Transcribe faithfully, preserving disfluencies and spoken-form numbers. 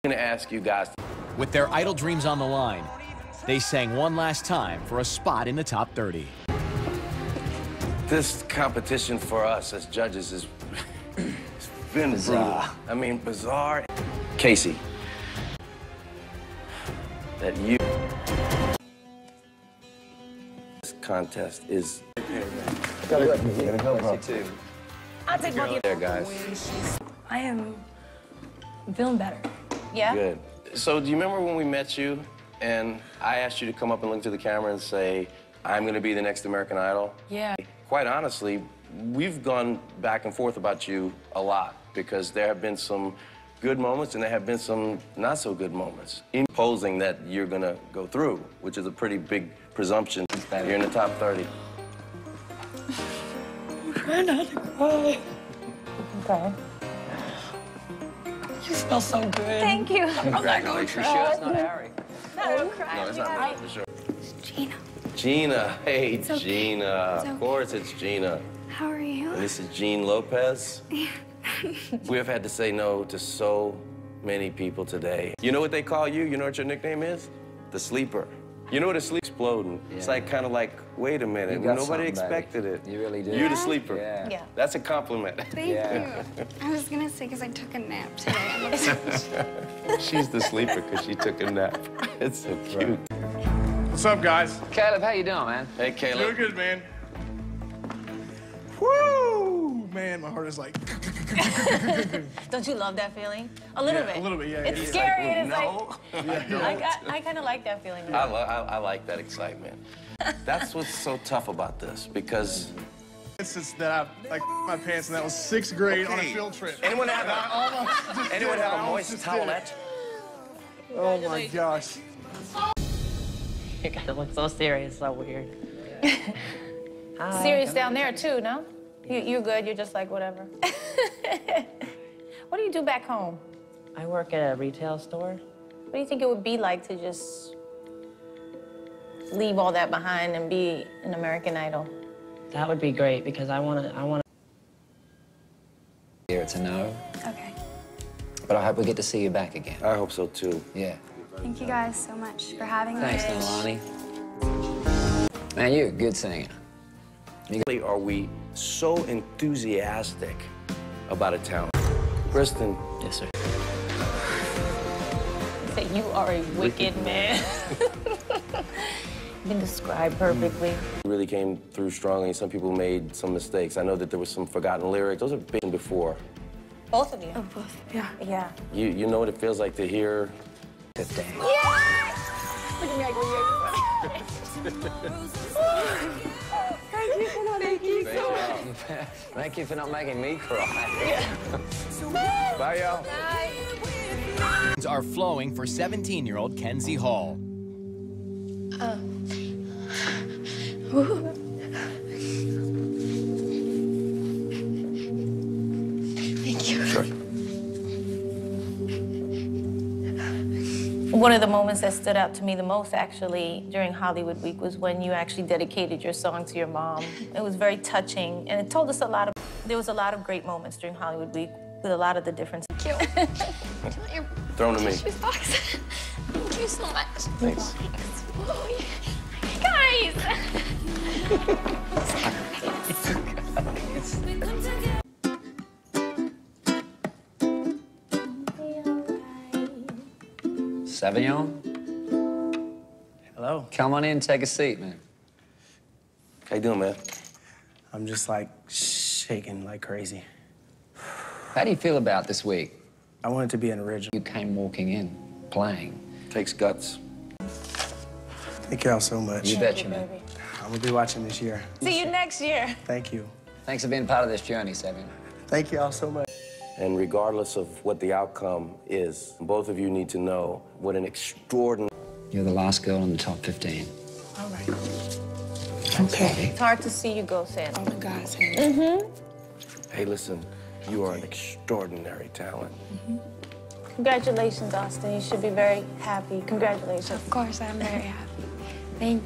I'm gonna ask you guys. With their idol dreams on the line, they sang one last time for a spot in the top thirty. This competition for us as judges is it's been bizarre. Brutal. I mean, bizarre. Casey, that you. This contest is. Gotta go. You're gonna go, too. I'll take both of you. There, guys. I am feeling better. Yeah? Good. So, do you remember when we met you and I asked you to come up and look to the camera and say, I'm going to be the next American Idol? Yeah. Quite honestly, we've gone back and forth about you a lot because there have been some good moments and there have been some not so good moments. Imposing that you're going to go through, which is a pretty big presumption. You're in the top thirty. I'm trying not to cry. Okay. You smell so good. Thank you. Congratulations. You sure it's not Harry? No, I don't cry. No, it's not me, for sure. Gina. Gina. Hey, It's okay. Gina. It's Of okay. course, it's Gina. How are you? And this is Jean Lopez. We have had to say no to so many people today. You know what they call you? You know what your nickname is? The Sleeper. You know what a sleep exploding? Yeah. It's like kind of like, wait a minute, nobody expected it. You really do. You're the Sleeper. Yeah. Yeah. That's a compliment. Thank Yeah. you. I was gonna say because I took a nap today. She's the Sleeper because she took a nap. It's so cute. What's up, guys? Caleb, how you doing, man? Hey, Doing Caleb. good, man. Woo! Man, my heart is like... Don't you love that feeling? A little Yeah, bit. a little bit, yeah, It's yeah, yeah. scary and it's No, like... I, I, I kind of like that feeling. I, lo I, I like that excitement. That's what's so tough about this because... Instance that I like my pants, and that was sixth grade on a field trip. Anyone have I a, almost just anyone did it. have I a almost moist just did it. towelette? Oh my gosh. You gotta look so serious, so weird. Serious down there, too, no? You, you're good, you're just like, whatever. What do you do back home? I work at a retail store. What do you think it would be like to just leave all that behind and be an American Idol? That would be great because I wanna, I wanna. Here, it's a no. Okay. But I hope we get to see you back again. I hope so, too. Yeah. Thank you guys so much for having me. Thanks, Nalani. Man, you're a good singer. Really, are we so enthusiastic about a talent? Kristen. Yes, sir. Say you are a wicked man. Been described perfectly. Really came through strongly. Some people made some mistakes. I know that there was some forgotten lyrics. Those are big before. Both of you. Oh, both. Yeah. Yeah. You you know what it feels like to hear. fifteen. Look at me, I go, Thank you for not making me so Thank you for not making me cry. Bye, y'all. Are flowing for seventeen-year-old Kenzie Hall. Uh. Woo. Thank you. Sure. One of the moments that stood out to me the most, actually, during Hollywood Week was when you actually dedicated your song to your mom. It was very touching, and it told us a lot of, there was a lot of great moments during Hollywood Week with a lot of the difference. Thank you. Throw them to me. Shoes box. Thank you so much. Thanks. Oh, guys! Savion, Hello. come on in, take a seat, man. How you doing, man? I'm just like shaking like crazy. How do you feel about this week? I wanted to be an original. You came walking in, playing. Takes guts. Thank y'all so much. You betcha, man. I'm gonna be watching this year. See you next year. Thank you. Thanks for being part of this journey, Savion. Thank y'all so much. And regardless of what the outcome is, both of you need to know what an extraordinary... You're the last girl in the top fifteen. All right. Okay. It's hard to see you go, Sam. Oh my God, Sam. Mm-hmm. Hey, listen, you are an extraordinary talent. Mm-hmm. Congratulations, Austin. You should be very happy. Congratulations. Of course, I'm very happy. Thank